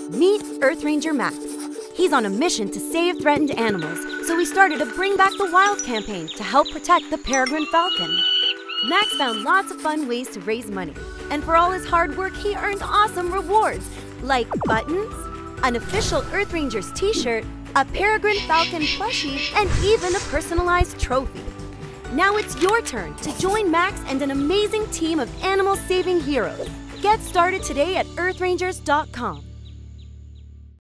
Meet Earth Ranger Max. He's on a mission to save threatened animals, so he started a Bring Back the Wild campaign to help protect the Peregrine Falcon. Max found lots of fun ways to raise money, and for all his hard work, he earned awesome rewards, like buttons, an official Earth Rangers t-shirt, a Peregrine Falcon plushie, and even a personalized trophy. Now it's your turn to join Max and an amazing team of animal-saving heroes. Get started today at earthrangers.com.